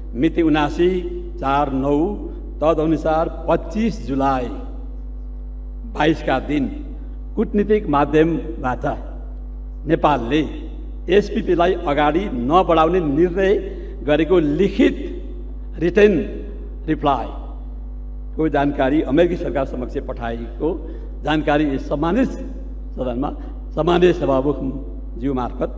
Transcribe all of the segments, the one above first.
मिति 79/4/9 तदनुसार 25 जुलाई 22 का दिन कूटनीतिक माध्यमबाट नेपालले एसपीपीलाई अगाडि नबढाउने निर्णय गरेको लिखित रिटन रिप्लाई को जानकारी अमेरिकी सरकार समक्ष पठाएको जानकारी यस सम्मानित सदनमा सम्माननीय सभामुखज्यू मार्फत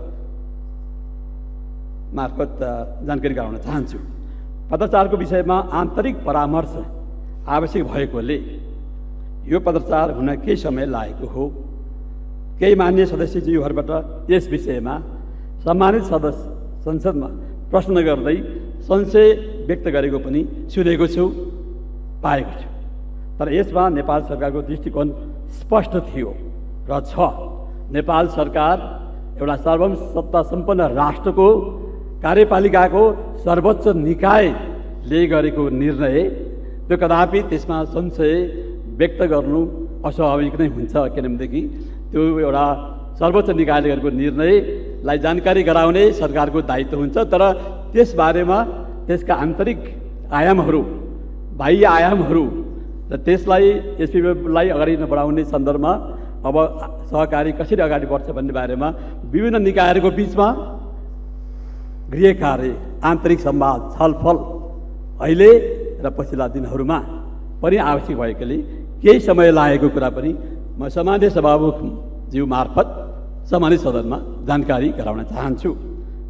जानकारी गराउन चाहन्छु। पत्रचारको विषयमा आन्तरिक परामर्श आवश्यक भएकोले यो पत्रचार हुन केही समय लागेको हो। केही मान्य सदस्यज्यूहरूबाट यस विषयमा सम्मानित संसदमा प्रश्न गर्दै संशय व्यक्त गरेको पनि सुनेको छु, पाएको छु। तर यसमा नेपाल सरकारको दृष्टिकोण स्पष्ट थियो र छ। नेपाल सरकार एउटा सर्वसत्ता सम्पन्न राष्ट्रको कार्यपालिकाको सर्वोच्च निकायले गरेको निर्णय, त्यो कदापि त्यसमा संशय व्यक्त गर्नु अस्वाभाविक नै हुन्छ। किनभनेदेखि त्यो एउटा सर्वोच्च निकायले गरेको निर्णयलाई जानकारी गराउने सरकारको दायित्व हुन्छ। तर त्यसबारेमा त्यसका आन्तरिक आयामहरू, बाह्य आयामहरू र त्यसलाई एसपीपीलाई अगाडि नबढाउने सन्दर्भमा अब सहकारी कसरी अगाडि बढ्छ भन्ने बारेमा विभिन्न निकायहरूको बिचमा गृह कार्य, आन्तरिक संवाद, छलफल अहिले र पछिल्ला दिनहरूमा पनि आवश्यक भएकोले केही समय लागेको कुरा पनि म सामान्य सभामुखज्यू मार्फत सम्मानित सदनमा जानकारी गराउन चाहन्छु।